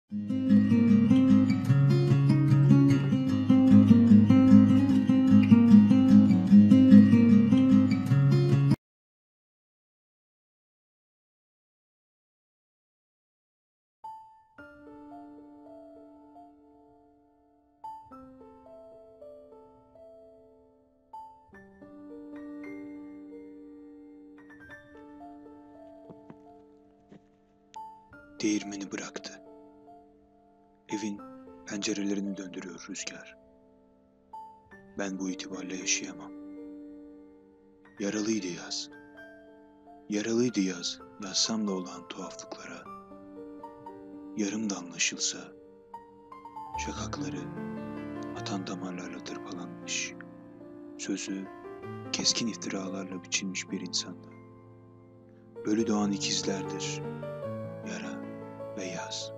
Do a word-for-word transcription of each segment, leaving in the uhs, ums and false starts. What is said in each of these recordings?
Değirmeni bıraktı. Evin pencerelerini döndürüyor rüzgar. Ben bu itibarla yaşayamam. Yaralıydı yaz. Yaralıydı yaz, yazsam da olan tuhaflıklara. Yarım da anlaşılsa, şakakları atan damarlarla tırpalanmış, sözü keskin iftiralarla biçilmiş bir insanda. Ölü doğan ikizlerdir, yara ve yaz.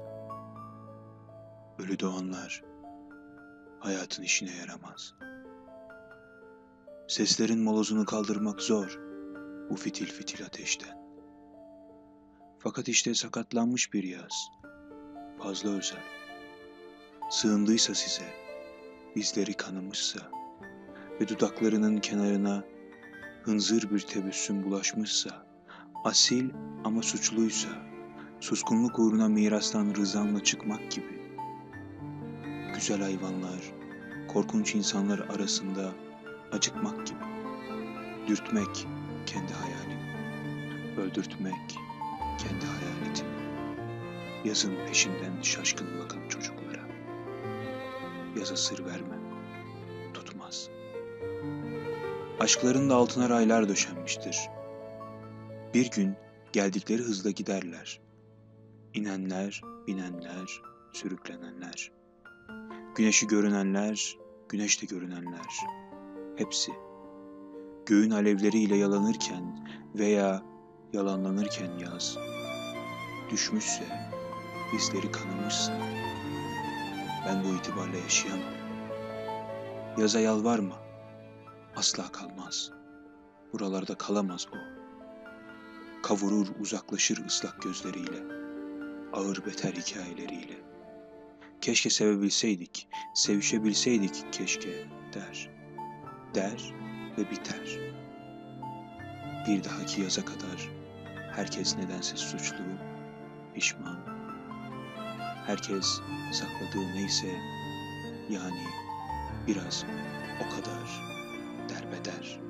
Ölü doğanlar hayatın işine yaramaz. Seslerin molozunu kaldırmak zor bu fitil fitil ateşten. Fakat işte sakatlanmış bir yaz, fazla özel. Sığındıysa size, izleri kanamışsa ve dudaklarının kenarına hınzır bir tebessüm bulaşmışsa, asil ama suçluysa, suskunluk uğruna mirastan rızanla çıkmak gibi. Güzel hayvanlar, korkunç insanlar arasında acıkmak gibi. Dürtmek kendi hayalini, öldürtmek kendi hayaletini. Yazın peşinden şaşkın bakan çocuklara. Yaza sır vermem, tutmaz. Aşkların da altına raylar döşenmiştir. Bir gün geldikleri hızla giderler. İnenler, binenler, sürüklenenler. Güneşi görünenler, güneşte görünenler. Hepsi. Göğün alevleriyle yalanırken veya yalanlanırken yaz. Düşmüşse, izleri kanamışsa, ben bu itibarla yaşayamam. Yaza yalvarma, asla kalmaz. Buralarda kalamaz o. Kavurur uzaklaşır ıslak gözleriyle, ağır beter hikayeleriyle. Keşke sevebilseydik, sevişebilseydik keşke der. Der ve biter. Bir dahaki yaza kadar herkes nedense suçlu, pişman. Herkes sakladığı neyse, yani biraz o kadar derbeder.